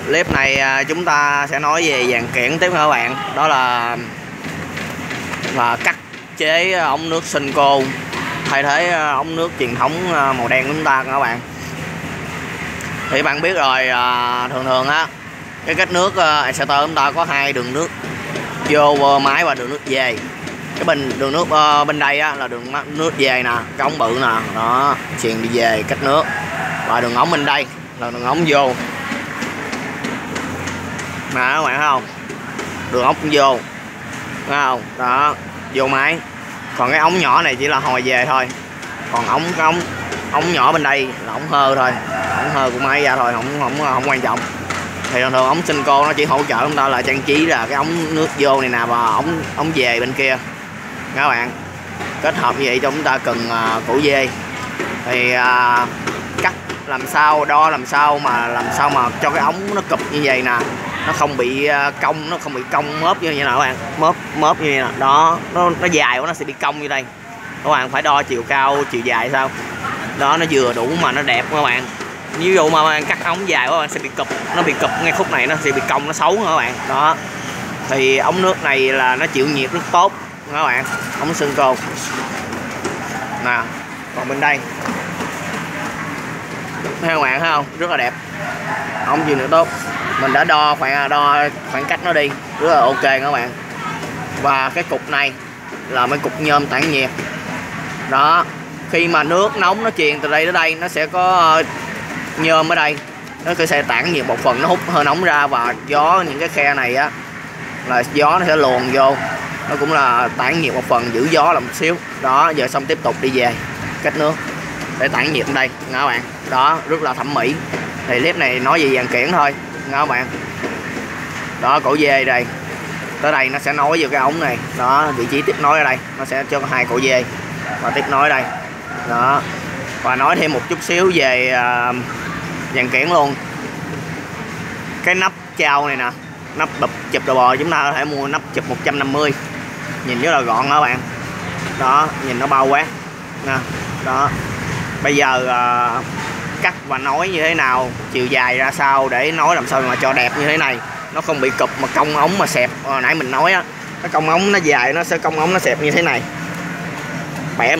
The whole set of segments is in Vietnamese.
Clip này chúng ta sẽ nói về dàn kiển tiếp các bạn. Đó là cắt chế ống nước Senko thay thế ống nước truyền thống màu đen của chúng ta các bạn. Thì bạn biết rồi, thường á cái kết nước exciter chúng ta có hai đường nước vô máy và đường nước về. Cái đường nước bên đây á là đường nước về nè, cái ống bự nè, đó truyền đi về kết nước, và đường ống bên đây là đường ống vô nè các bạn thấy không, đường ống vô thấy không, đó vô máy. Còn cái ống nhỏ này chỉ là hồi về thôi, còn ống nhỏ bên đây là ống hơ thôi, ống hơ của máy ra thôi, không quan trọng. Thì thường ống Senko nó chỉ hỗ trợ chúng ta là trang trí là cái ống nước vô này nè, và ống về bên kia các bạn. Kết hợp như vậy cho chúng ta cần củ dê. Thì cắt làm sao, đo làm sao mà cho cái ống nó cụp như vậy nè, nó không bị cong mớp như vậy nè các bạn, mớp như vậy nè, đó nó dài quá nó sẽ bị cong như đây. Các bạn phải đo chiều cao chiều dài sao đó nó vừa đủ mà nó đẹp các bạn. Ví dụ mà bạn cắt ống dài các bạn sẽ bị cụp, nó bị cụp ngay khúc này, nó sẽ bị cong, nó xấu các bạn. Đó thì ống nước này là nó chịu nhiệt rất tốt các bạn, ống Senko nè. Còn bên đây thấy các bạn thấy không, rất là đẹp, ống chịu nhiệt tốt. Mình đã đo khoảng cách nó đi rất là ok các bạn. Và cái cục này là mấy cục nhôm tản nhiệt đó. Khi mà nước nóng nó truyền từ đây tới đây, nó sẽ có nhôm ở đây, nó sẽ tản nhiệt một phần, nó hút hơi nóng ra, và gió những cái khe này á là gió nó sẽ luồn vô, nó cũng là tản nhiệt một phần, giữ gió là một xíu. Đó giờ xong tiếp tục đi về kết nước để tản nhiệt ở đây nha các bạn. Đó rất là thẩm mỹ. Thì clip này nói về dàn kiển thôi nha các bạn. Đó cổ dê đây, tới đây nó sẽ nối vào cái ống này, đó vị trí tiếp nối ở đây nó sẽ cho hai cổ dê và tiếp nối đây đó. Và nói thêm một chút xíu về dàn kiển luôn. Cái nắp trao này nè, nắp chụp đồ bò, chúng ta có thể mua nắp chụp 150, nhìn rất là gọn đó các bạn. Đó nhìn nó bao quát nè. Đó bây giờ cắt và nối như thế nào, chiều dài ra sao để nối làm sao mà cho đẹp như thế này, nó không bị cụp mà cong ống mà xẹp. Nãy mình nói á, cái cong ống nó dài, nó sẽ cong ống nó xẹp như thế này, bẻ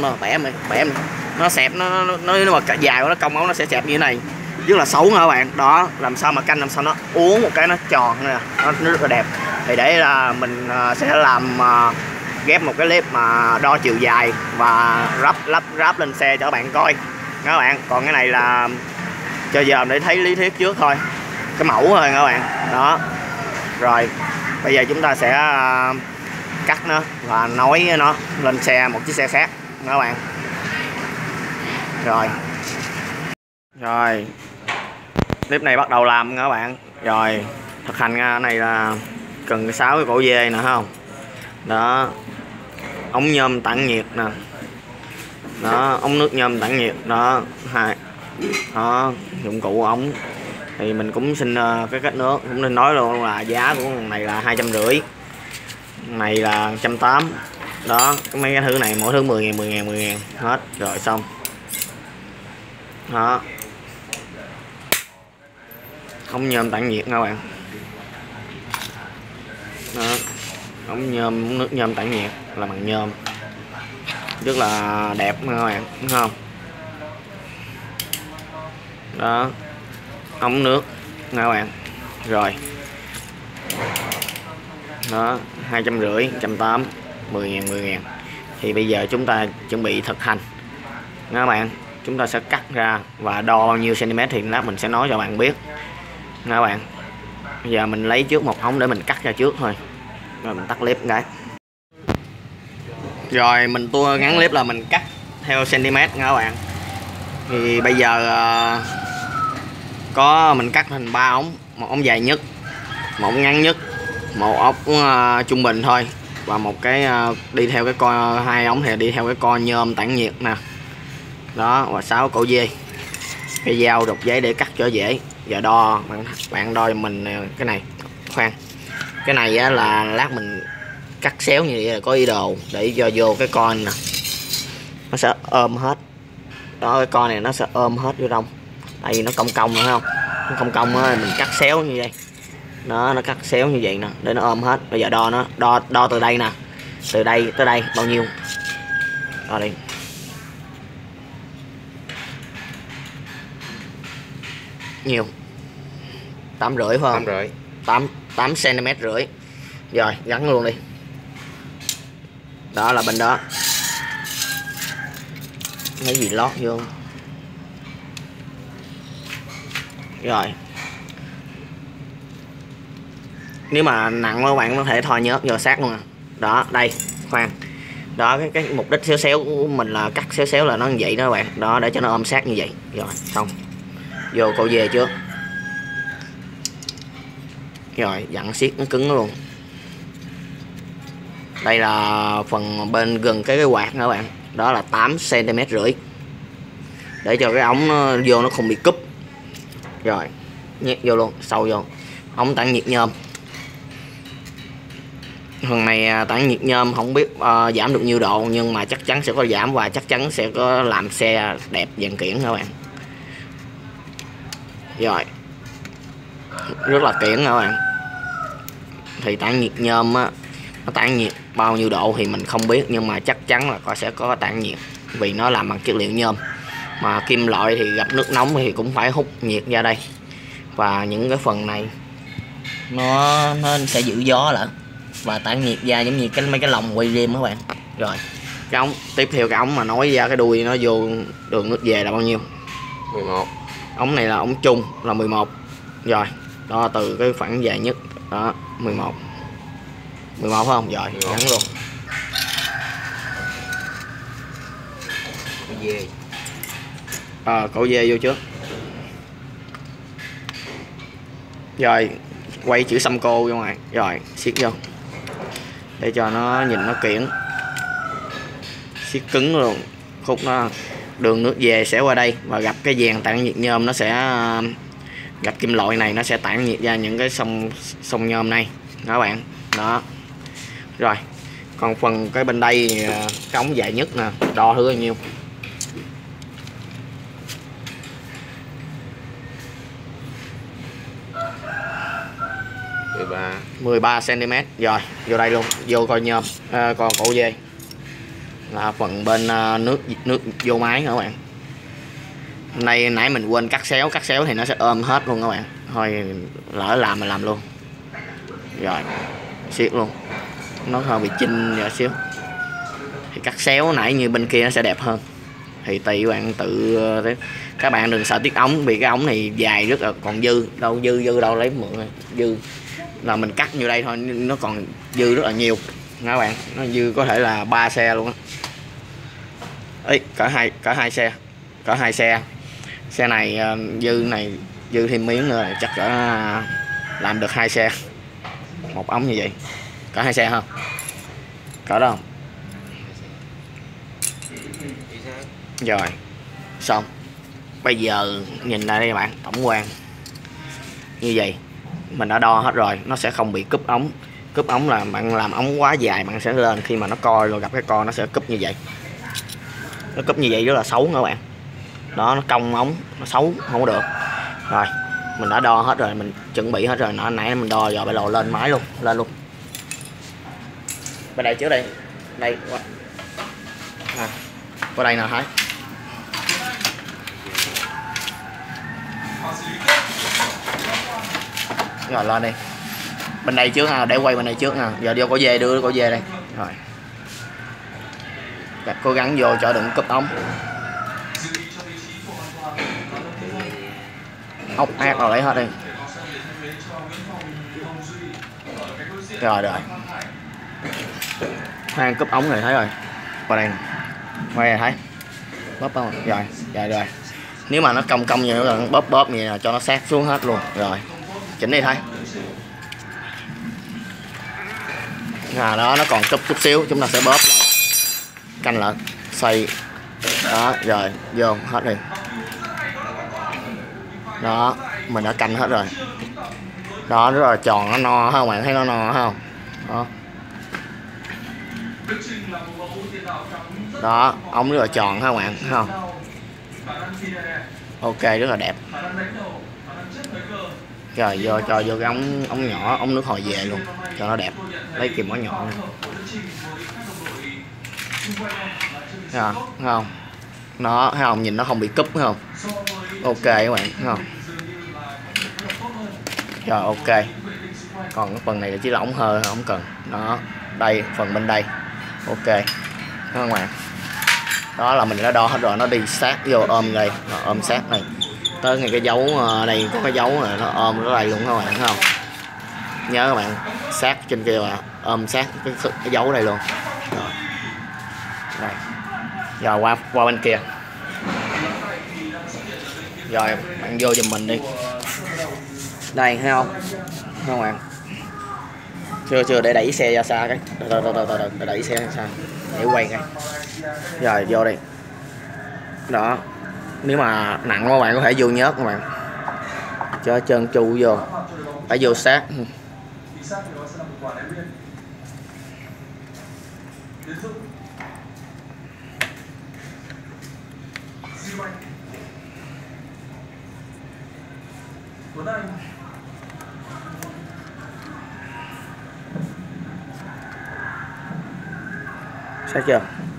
nó xẹp, nó mà dài nó cong ống nó sẽ xẹp như thế này, rất là xấu nha các bạn. Đó làm sao mà canh làm sao nó uốn một cái nó tròn nè, nó rất là đẹp. Thì để là mình sẽ làm ghép một cái clip mà đo chiều dài và ráp lên xe cho các bạn coi các bạn. Còn cái này là cho giờ để thấy lý thuyết trước thôi, cái mẫu thôi các bạn. Đó rồi bây giờ chúng ta sẽ cắt nó và nối nó lên xe, một chiếc xe khác các bạn. Rồi clip này bắt đầu làm các bạn. Rồi thực hành cái này là cần 6 cái cổ dê nè không. Đó ống nhôm tản nhiệt nè, đó ống nước nhôm tản nhiệt đó, đó dụng cụ ống. Thì mình cũng xin cái kết nước cũng nên nói luôn là giá của con này là 250, này là 180. Đó mấy cái thứ này mỗi thứ 10.000 hết. Rồi xong đó ống nhôm tản nhiệt các bạn. Đó ống nhôm, nước nhôm tản nhiệt là bằng nhôm, rất là đẹp các bạn, đúng không? Đó ống nước nha các bạn. Rồi đó 250, 180, 10.000. Thì bây giờ chúng ta chuẩn bị thực hành nha các bạn. Chúng ta sẽ cắt ra và đo bao nhiêu cm thì lát mình sẽ nói cho bạn biết nha các bạn. Bây giờ mình lấy trước một ống để mình cắt ra trước thôi, rồi mình tắt clip cái. Rồi mình tua ngắn clip là mình cắt theo cm nha các bạn. Thì bây giờ có mình cắt thành 3 ống, một ống dài nhất, một ống ngắn nhất, một ống trung bình thôi, và một cái đi theo cái co, 2 ống thì đi theo cái co nhôm tản nhiệt nè. Đó và 6 cổ dê, cái dao đục giấy để cắt cho dễ. Giờ đo bạn đo cho mình cái này, khoan cái này á, là lát mình cắt xéo như vậy là có ý đồ để cho vô cái con nè, nó sẽ ôm hết. Đó cái con này nó sẽ ôm hết vô trong, tại vì nó cong cong nữa không. nó không cong á mình cắt xéo như vậy đó, nó cắt xéo như vậy nè để nó ôm hết. Bây giờ đo nó, đo từ đây nè, từ đây tới đây bao nhiêu, đo đi. Nhiều 8,5 phải không? 8 cm rưỡi. Rồi gắn luôn đi. Đó là bên đó. Cái gì lót vô. Rồi. Nếu mà nặng các bạn có thể thoi nhớt vô sát luôn à. Đó, đây, khoan. Đó, cái mục đích xéo xéo của mình là cắt xéo xéo là nó như vậy đó các bạn. Đó, để cho nó ôm sát như vậy. Rồi, xong. Vô câu dê trước. Rồi, dặn siết nó cứng luôn. Đây là phần bên gần cái quạt nữa các bạn. Đó là 8 cm rưỡi. Để cho cái ống nó vô nó không bị cúp. Rồi, nhét vô luôn, sâu vô. Ống tản nhiệt nhôm. Phần này tản nhiệt nhôm không biết giảm được nhiêu độ, nhưng mà chắc chắn sẽ có giảm và chắc chắn sẽ có làm xe đẹp dàn kiển các bạn. Rồi, rất là kiển các bạn. Thì tản nhiệt nhôm á, nó tản nhiệt bao nhiêu độ thì mình không biết, nhưng mà chắc chắn là sẽ có tản nhiệt vì nó làm bằng chất liệu nhôm. Mà kim loại thì gặp nước nóng thì cũng phải hút nhiệt ra đây. Và những cái phần này nó sẽ giữ gió lại và tản nhiệt ra giống như mấy cái lồng quay rim các bạn. Rồi cái ống tiếp theo, cái ống mà nối ra cái đuôi nó vô đường nước về là bao nhiêu? 11. Ống này là ống chung là 11. Rồi đó, từ cái phẳng dài nhất đó 11 phải không? Rồi gắn luôn. Cổ dê vô trước. Rồi quay chữ xăm cô vô ngoài. Rồi siết vô để cho nó nhìn nó kiển, siết cứng luôn. Khúc nó đường nước về sẽ qua đây và gặp cái dàn tản nhiệt nhôm, nó sẽ gặp kim loại này, nó sẽ tản nhiệt ra những cái sông nhôm này đó các bạn. Đó. Rồi còn phần cái bên đây cái ống dài nhất nè, đo thử bao nhiêu. 13 cm. Rồi vô đây luôn, vô coi nhôm. Còn cổ dê là phần bên nước vô máy nữa các bạn. Này nãy mình quên cắt xéo thì nó sẽ ôm hết luôn các bạn. Thôi lỡ làm mình làm luôn. Rồi siết luôn, nó hơi bị chinh và xíu thì cắt xéo nãy như bên kia nó sẽ đẹp hơn. Thì tùy các bạn tự, các bạn đừng sợ tiếc ống vì cái ống này dài rất là còn dư đâu, dư đâu lấy mượn này. Dư là mình cắt như đây thôi, nó còn dư rất là nhiều nha các bạn. Nó dư có thể là 3 xe luôn á. Ấy cả hai xe. Xe này dư thêm miếng nữa chắc cả làm được 2 xe. Một ống như vậy cả 2 xe không? Cỡ đó không? Rồi xong. Bây giờ nhìn lại đây các bạn, tổng quan như vậy mình đã đo hết rồi, nó sẽ không bị cúp ống. Cúp ống là bạn làm ống quá dài, bạn sẽ lên khi mà nó coi rồi gặp cái con nó sẽ cúp như vậy. Nó cúp như vậy rất là xấu các bạn. Đó, nó cong ống nó xấu không có được. Rồi mình đã đo hết rồi, mình chuẩn bị hết rồi. Nó nãy mình đo rồi, bây giờ lên máy luôn, lên luôn. Bên đây trước đây, đây qua đây nào Thái. Rồi lên đi. Bên đây trước ha, để quay bên đây trước nè. Giờ vô cổ dê, đưa cổ dê đây. Rồi. Cố gắng vô cho đừng cúp ống. Ốc ác rồi lấy hết đi. Rồi. Khoan cúp ống này thấy rồi. Qua đây nè. Quay này thấy. Bóp không? Rồi. Nếu mà nó cong như nữa là bóp như là cho nó sát xuống hết luôn. Rồi. Chỉnh đi thấy. Đó, nó còn cúp xíu, chúng ta sẽ bóp lại. Canh lại, xoay. Đó, rồi, vô hết đi. Đó, mình đã canh hết rồi. Đó, rất là tròn, nó no không bạn thấy nó no không? Đó, ống rất là tròn ha các bạn, thấy không? Ok, rất là đẹp. Rồi vô cho vô cái ống nhỏ, ống nước hồi về luôn cho nó đẹp, lấy kìm mỏ nhọn này. Thấy không? Nó thấy không, nhìn nó không bị cúp thấy không? Ok các bạn, thấy không? Rồi ok. Còn cái phần này là chỉ là ống hơi không cần. Đó, đây phần bên đây. Ok. Thấy không các bạn? Đó là mình đã đo hết rồi, nó đi sát vô ôm đây, ôm sát này. Tới ngay cái dấu đây có cái dấu này nó ôm nó đây luôn các bạn, thấy không? Nhớ các bạn, sát trên kia là ôm sát cái dấu đây luôn. Rồi. Đây. Rồi qua bên kia. Rồi bạn vô giùm mình đi. Đây thấy không? Thấy không bạn? Chưa để đẩy xe ra xa cái. Từ đẩy xe ra xa. Để quay cái. Rồi vô đi. Đó. Nếu mà nặng các bạn có thể vô nhớt các bạn. Cho chân tru vô. Phải vô sát. Sát chưa?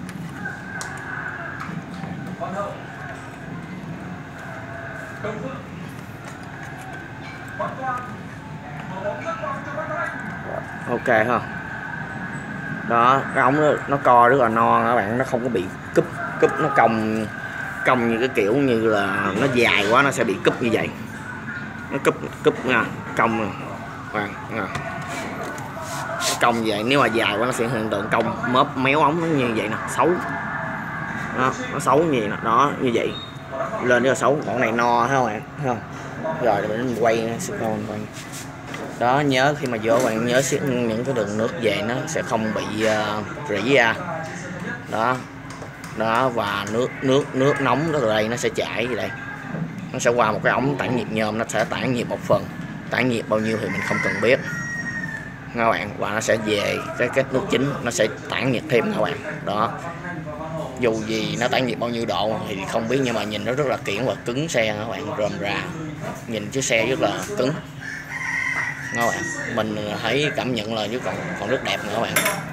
Ok không? Đó, cái ống nó co rất là non các bạn, nó không có bị cúp nó cong như cái kiểu như là nó dài quá nó sẽ bị cúp như vậy. Nó cúp nha, cong nè. Cong vậy, nếu mà dài quá nó sẽ hiện tượng cong móp méo ống nó như vậy nè, xấu. Đó, nó xấu như vậy nè, đó như vậy. Lên rất là xấu, còn này no thấy không bạn? Thấy không? Rồi mình quay quay. Đó, nhớ khi mà vô bạn nhớ siết những cái đường nước về nó sẽ không bị rỉ ra. Đó. Đó, và nước nóng đó từ đây nó sẽ chảy về đây. Nó sẽ qua một cái ống tản nhiệt nhôm, nó sẽ tản nhiệt một phần. Tản nhiệt bao nhiêu thì mình không cần biết. Các bạn, và nó sẽ về cái kết nước chính, nó sẽ tản nhiệt thêm các bạn. Đó. Dù gì nó tản nhiệt bao nhiêu độ thì không biết, nhưng mà nhìn nó rất là kiển và cứng xe các bạn, rôm rà. Nhìn chiếc xe rất là cứng. Các bạn, mình thấy cảm nhận là còn rất đẹp nữa các bạn.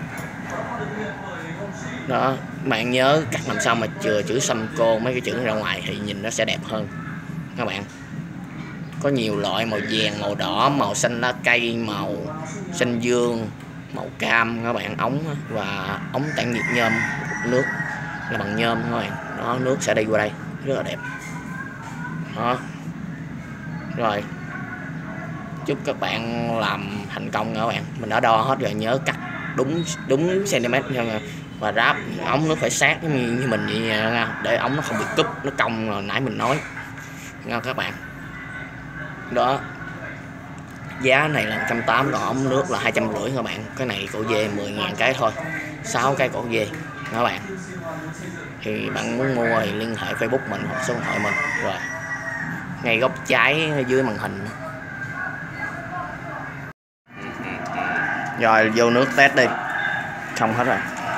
Đó, bạn nhớ cắt làm sao mà chừa chữ Samco mấy cái chữ ra ngoài thì nhìn nó sẽ đẹp hơn các bạn. Có nhiều loại màu vàng, màu đỏ, màu xanh lá cây, màu xanh dương, màu cam các bạn. Ống và ống tản nhiệt nhôm, nước là bằng nhôm các bạn. Đó, nước sẽ đi qua đây rất là đẹp. Đó. Rồi, chúc các bạn làm thành công các bạn. Mình đã đo hết rồi, nhớ cắt đúng cm nha, và ráp ống nó phải sát như mình vậy nha, để ống nó không bị cúp, nó cong rồi nãy mình nói nha các bạn. Đó, giá này là 180, còn ống nước là 250 các bạn. Cái này cổ dê 10.000 cái thôi, 6 cái cổ dê các bạn. Thì bạn muốn mua thì liên hệ Facebook mình hoặc số điện thoại mình. Rồi, ngay góc trái dưới màn hình. Rồi vô nước test đi. Xong hết rồi.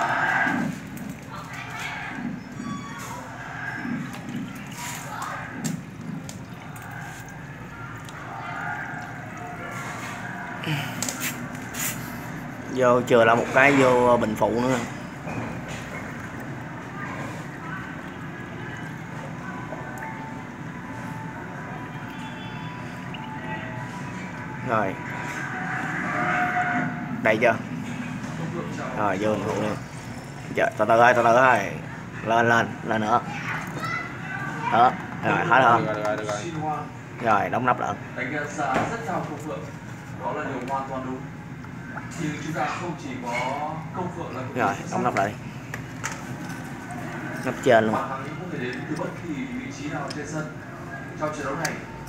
Vô chừa lại một cái vô bình phụ nữa. Rồi. Đây chưa? Rồi vô bình phụ nữa. Từ từ thôi. Lên nữa. Đó, rồi hết rồi. Rồi đóng nắp lại. Đánh giá rất cao Công Phượng, đó là điều hoàn toàn đúng. Nhưng chúng ta không chỉ có Công Phượng là rồi đóng nắp lại. Nắp trên luôn. Thắng có thể đến từ bất kỳ vị trí nào trên sân trong trận đấu này.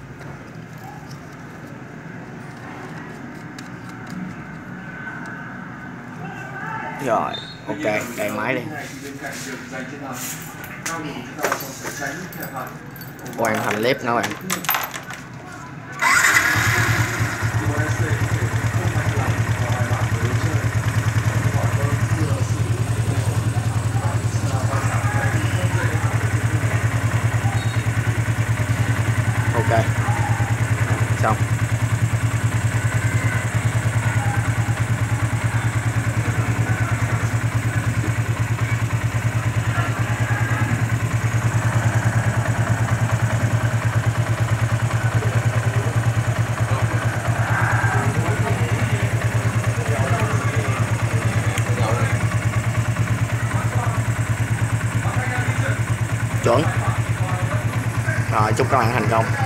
Rồi, ok, cài máy đi. Hoàn thành clip nữa bạn. Ok, xong. chuẩn. Rồi chúc các bạn thành công.